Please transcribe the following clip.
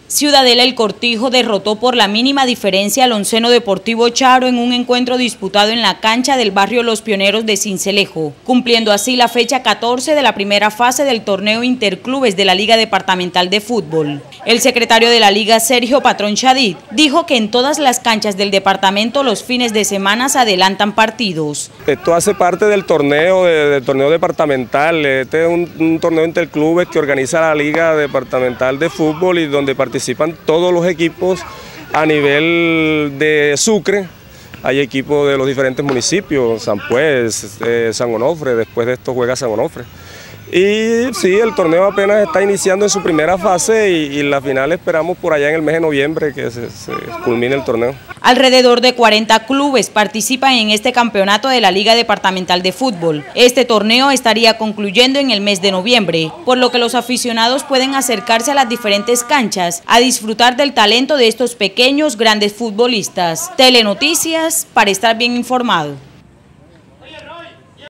Ciudadela El Cortijo derrotó por la mínima diferencia al Onceno Deportivo Charo en un encuentro disputado en la cancha del barrio Los Pioneros de Sincelejo, cumpliendo así la fecha 14 de la primera fase del torneo interclubes de la Liga Departamental de Fútbol. El secretario de la Liga, Sergio Patrón Chadid, dijo que en todas las canchas del departamento los fines de semana se adelantan partidos. Esto hace parte del torneo departamental. Este es un torneo interclubes que organiza la Liga Departamental de Fútbol y donde participan todos los equipos a nivel de Sucre. Hay equipos de los diferentes municipios, San Pues, San Onofre, después de esto juega San Onofre. Y sí, el torneo apenas está iniciando en su primera fase y la final esperamos por allá en el mes de noviembre que se culmine el torneo. Alrededor de 40 clubes participan en este campeonato de la Liga Departamental de Fútbol. Este torneo estaría concluyendo en el mes de noviembre, por lo que los aficionados pueden acercarse a las diferentes canchas a disfrutar del talento de estos pequeños grandes futbolistas. Telenoticias, para estar bien informado.